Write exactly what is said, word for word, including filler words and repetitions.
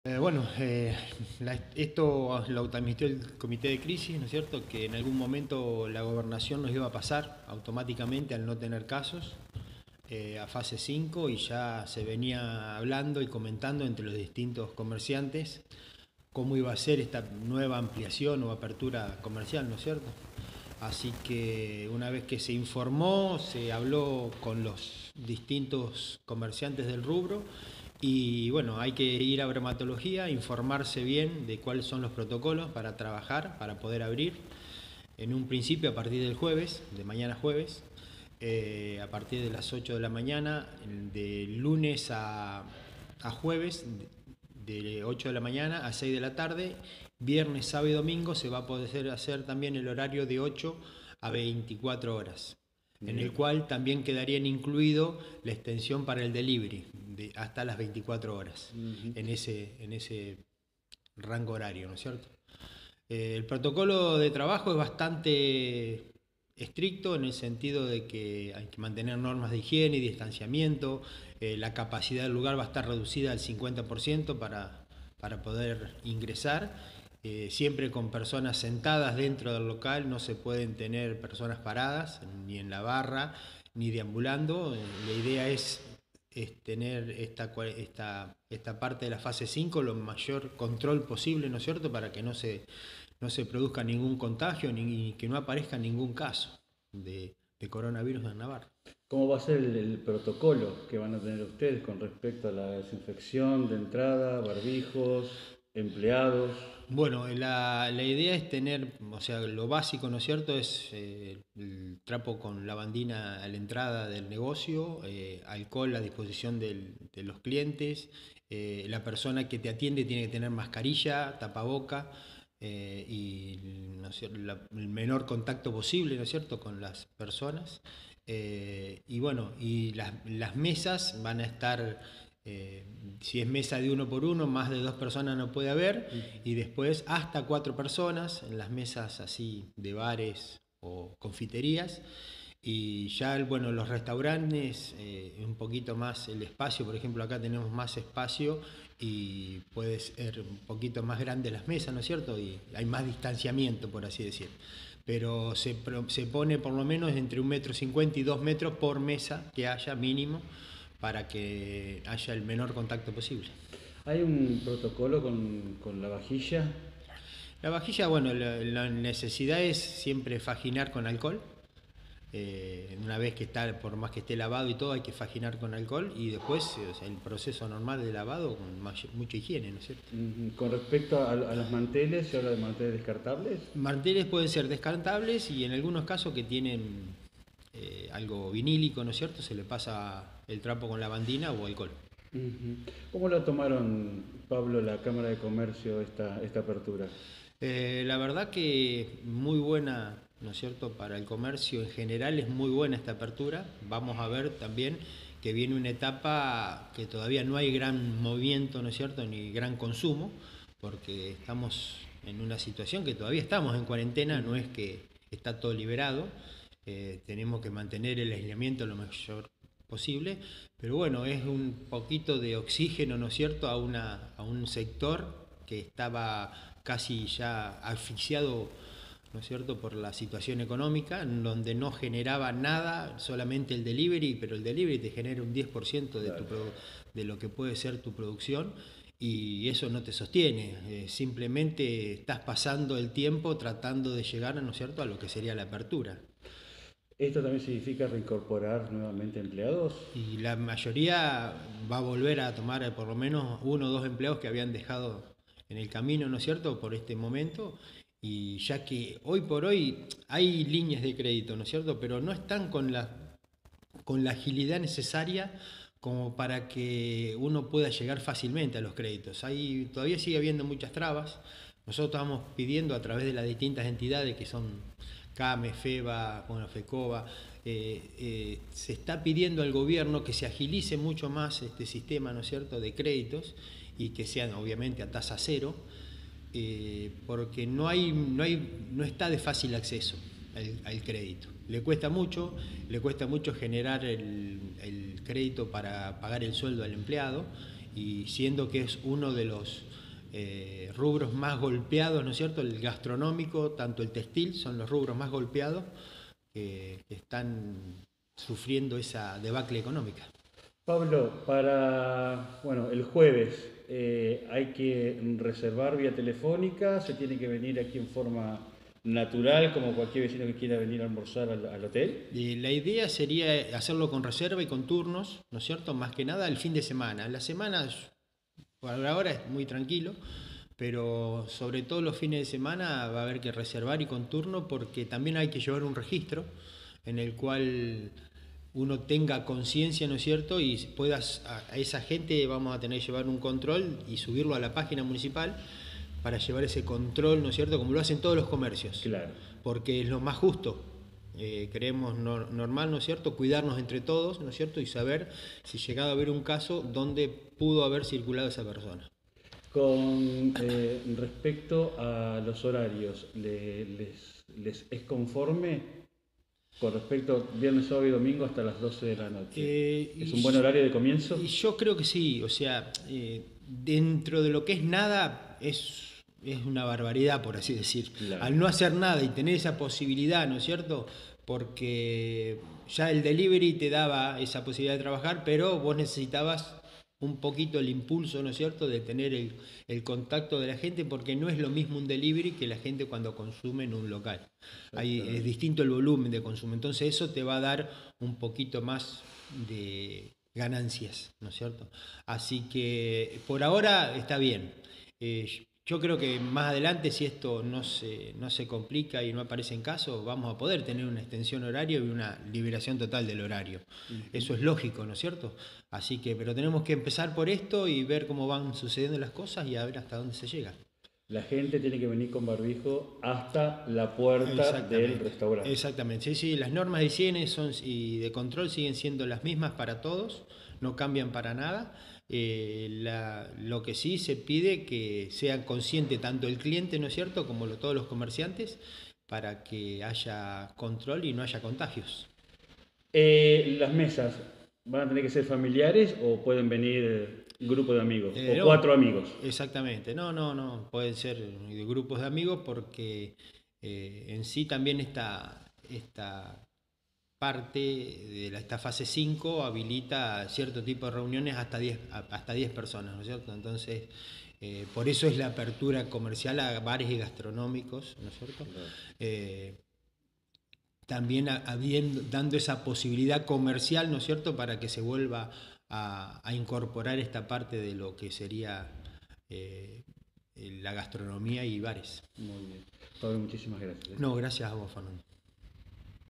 Eh, bueno, eh, la- esto lo admitió el comité de crisis, ¿no es cierto? Que en algún momento la gobernación nos iba a pasar automáticamente al no tener casos eh, a fase cinco y ya se venía hablando y comentando entre los distintos comerciantes cómo iba a ser esta nueva ampliación o apertura comercial, ¿no es cierto? Así que una vez que se informó, se habló con los distintos comerciantes del rubro y bueno, hay que ir a bromatología, informarse bien de cuáles son los protocolos para trabajar, para poder abrir. En un principio a partir del jueves, de mañana jueves, eh, a partir de las ocho de la mañana, de lunes a, a jueves, de ocho de la mañana a seis de la tarde, viernes, sábado y domingo se va a poder hacer también el horario de ocho a veinticuatro horas, en el Bien. cual también quedarían incluido la extensión para el delivery de hasta las veinticuatro horas, Ujú. en ese, en ese rango horario, ¿no es cierto? Eh, el protocolo de trabajo es bastante estricto en el sentido de que hay que mantener normas de higiene y distanciamiento. Eh, la capacidad del lugar va a estar reducida al cincuenta por ciento para, para poder ingresar. Eh, siempre con personas sentadas dentro del local, no se pueden tener personas paradas, ni en la barra, ni deambulando. La idea es, es tener esta, esta, esta parte de la fase cinco lo mayor control posible, ¿no es cierto?, para que no se no se produzca ningún contagio ni que no aparezca ningún caso de, de coronavirus en Navarra. ¿Cómo va a ser el, el protocolo que van a tener ustedes con respecto a la desinfección de entrada, barbijos, empleados? Bueno, la, la idea es tener, o sea, lo básico, ¿no es cierto?, es eh, el trapo con lavandina a la entrada del negocio, eh, alcohol a disposición del, de los clientes, eh, la persona que te atiende tiene que tener mascarilla, tapaboca, eh, y ¿no es cierto?, la- el menor contacto posible, ¿no es cierto?, con las personas. Eh, y bueno, y las, las mesas van a estar, eh, si es mesa de uno por uno, más de dos personas no puede haber, y después hasta cuatro personas en las mesas así de bares o confiterías. Y ya, bueno, los restaurantes, eh, un poquito más el espacio, por ejemplo, acá tenemos más espacio y puede ser un poquito más grande las mesas, ¿no es cierto? Y hay más distanciamiento, por así decir. Pero se, se pone por lo menos entre un metro cincuenta y dos metros por mesa que haya mínimo para que haya el menor contacto posible. ¿Hay un protocolo con, con la vajilla? La vajilla, bueno, la, la necesidad es siempre faginar con alcohol. Eh, una vez que está, por más que esté lavado y todo, hay que faginar con alcohol y después, o sea, el proceso normal de lavado con mucha higiene, ¿no es cierto? Ujú. Con respecto a, a los manteles, ¿se habla de manteles descartables? Manteles pueden ser descartables y en algunos casos que tienen eh, algo vinílico, ¿no es cierto? Se le pasa el trapo con lavandina o alcohol. Ujú. ¿Cómo lo tomaron, Pablo, la Cámara de Comercio, esta, esta apertura? Eh, la verdad que muy buena, ¿no es cierto? Para el comercio en general es muy buena esta apertura. Vamos a ver también que viene una etapa que todavía no hay gran movimiento, ¿no es cierto? Ni gran consumo, porque estamos en una situación que todavía estamos en cuarentena, no es que está todo liberado. Eh, tenemos que mantener el aislamiento lo mayor posible, pero bueno, es un poquito de oxígeno, ¿no es cierto?, a, una, a un sector que estaba casi ya asfixiado, ¿no es cierto?, por la situación económica, en donde no generaba nada, solamente el delivery, pero el delivery te genera un diez por ciento de, tu Claro. de lo que puede ser tu producción y eso no te sostiene, eh, simplemente estás pasando el tiempo tratando de llegar, ¿no es cierto?, a lo que sería la apertura. ¿Esto también significa reincorporar nuevamente empleados? Y la mayoría va a volver a tomar eh, por lo menos uno o dos empleados que habían dejado en el camino, ¿no es cierto?, por este momento. Y ya que hoy por hoy hay líneas de crédito, ¿no es cierto?, pero no están con la, con la agilidad necesaria como para que uno pueda llegar fácilmente a los créditos. Hay, todavía sigue habiendo muchas trabas. Nosotros estamos pidiendo a través de las distintas entidades que son CAME, FEBA, bueno, FECOBA, eh, eh, se está pidiendo al gobierno que se agilice mucho más este sistema, ¿no es cierto?, de créditos y que sean obviamente a tasa cero, eh, porque no, hay, no, hay, no está de fácil acceso al, al crédito. Le cuesta mucho, le cuesta mucho generar el, el crédito para pagar el sueldo al empleado y siendo que es uno de los eh, rubros más golpeados, ¿no es cierto? El gastronómico, tanto el textil, son los rubros más golpeados que, que están sufriendo esa debacle económica. Pablo, para bueno, el jueves eh, hay que reservar vía telefónica, se tiene que venir aquí en forma natural, como cualquier vecino que quiera venir a almorzar al, al hotel. Y la idea sería hacerlo con reserva y con turnos, ¿no es cierto? Más que nada el fin de semana. La semana, por ahora, es muy tranquilo, pero sobre todo los fines de semana va a haber que reservar y con turno porque también hay que llevar un registro en el cual uno tenga conciencia, ¿no es cierto? Y puedas, a esa gente vamos a tener que llevar un control y subirlo a la página municipal para llevar ese control, ¿no es cierto? Como lo hacen todos los comercios. Claro. Porque es lo más justo. Eh, creemos no, normal, ¿no es cierto? Cuidarnos entre todos, ¿no es cierto? Y saber si llegado a haber un caso, dónde pudo haber circulado esa persona. Con eh, respecto a los horarios, ¿les, les, les es conforme? Con respecto viernes, sábado y domingo hasta las doce de la noche. Eh, ¿Es un buen horario de comienzo? Y yo creo que sí, o sea, eh, dentro de lo que es nada, es, es una barbaridad, por así decir. Claro. Al no hacer nada y tener esa posibilidad, ¿no es cierto? Porque ya el delivery te daba esa posibilidad de trabajar, pero vos necesitabas un poquito el impulso, ¿no es cierto?, de tener el, el contacto de la gente, porque no es lo mismo un delivery que la gente cuando consume en un local. Ahí es distinto el volumen de consumo, entonces eso te va a dar un poquito más de ganancias, ¿no es cierto? Así que por ahora está bien. Eh, yo creo que más adelante, si esto no se, no se complica y no aparecen casos, vamos a poder tener una extensión horaria y una liberación total del horario. Uh-huh. Eso es lógico, ¿no es cierto? Así que, pero tenemos que empezar por esto y ver cómo van sucediendo las cosas y a ver hasta dónde se llega. La gente tiene que venir con barbijo hasta la puerta del restaurante. Exactamente, sí, sí, las normas de higiene son, y de control siguen siendo las mismas para todos, no cambian para nada. Eh, la, lo que sí se pide que sean conscientes tanto el cliente, ¿no es cierto?, como lo, todos los comerciantes, para que haya control y no haya contagios. Eh, las mesas, ¿van a tener que ser familiares o pueden venir grupo de amigos? Eh, o no, cuatro amigos. Exactamente, no, no, no, pueden ser grupos de amigos porque eh, en sí también esta, esta parte de la, esta fase cinco habilita cierto tipo de reuniones hasta diez, hasta diez personas, ¿no es cierto? Entonces, eh, por eso es la apertura comercial a bares y gastronómicos, ¿no es cierto? Claro. Eh, también habiendo, dando esa posibilidad comercial, ¿no es cierto?, para que se vuelva a, a incorporar esta parte de lo que sería eh, la gastronomía y bares. Muy bien. Pablo, muchísimas gracias. No, gracias a vos, Fernando.